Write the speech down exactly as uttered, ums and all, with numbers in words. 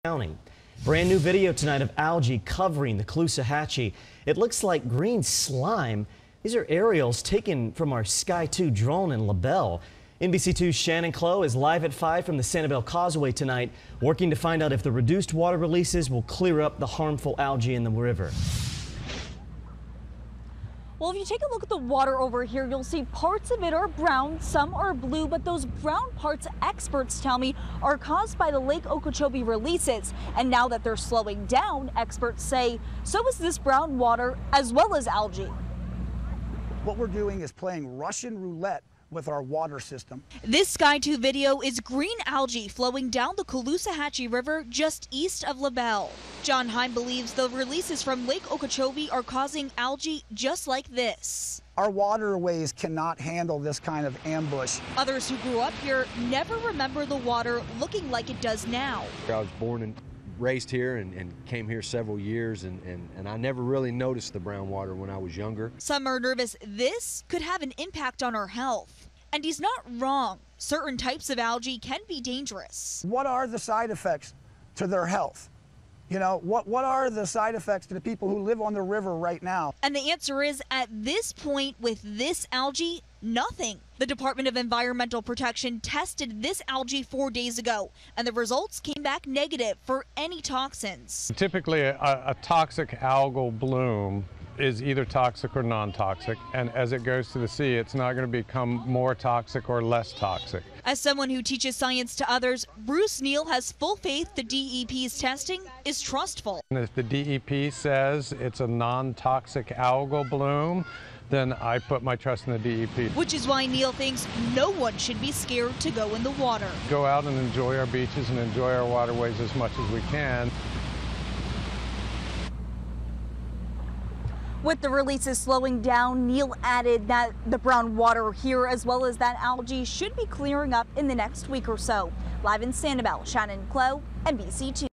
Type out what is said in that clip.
County. Brand new video tonight of algae covering the Caloosahatchee. It looks like green slime. These are aerials taken from our Sky two drone in LaBelle. N B C two's Shannon Clow is live at five from the Sanibel Causeway tonight, working to find out if the reduced water releases will clear up the harmful algae in the river. Well, if you take a look at the water over here, you'll see parts of it are brown, some are blue, but those brown parts, experts tell me, are caused by the Lake Okeechobee releases. And now that they're slowing down, experts say, so is this brown water as well as algae. What we're doing is playing Russian roulette with our water system. This Sky two video is green algae flowing down the Caloosahatchee River just east of LaBelle. John Heim believes the releases from Lake Okeechobee are causing algae just like this. Our waterways cannot handle this kind of ambush. Others who grew up here never remember the water looking like it does now. I was born and raised here and, and came here several years, and, and, and I never really noticed the brown water when I was younger. Some are nervous this could have an impact on our health. And he's not wrong. Certain types of algae can be dangerous. What are the side effects to their health? You know, what, what are the side effects to the people who live on the river right now? And the answer is, at this point with this algae, nothing. The Department of Environmental Protection tested this algae four days ago, and the results came back negative for any toxins. Typically, a, a toxic algal bloom is either toxic or non-toxic, and as it goes to the sea, it's not going to become more toxic or less toxic. As someone who teaches science to others, Bruce Neal has full faith the D E P's testing is trustful. And if the D E P says it's a non-toxic algal bloom, then I put my trust in the D E P. Which is why Neal thinks no one should be scared to go in the water. Go out and enjoy our beaches and enjoy our waterways as much as we can. With the releases slowing down, Neal added that the brown water here as well as that algae should be clearing up in the next week or so. Live in Sanibel, Shannon Clow, N B C two.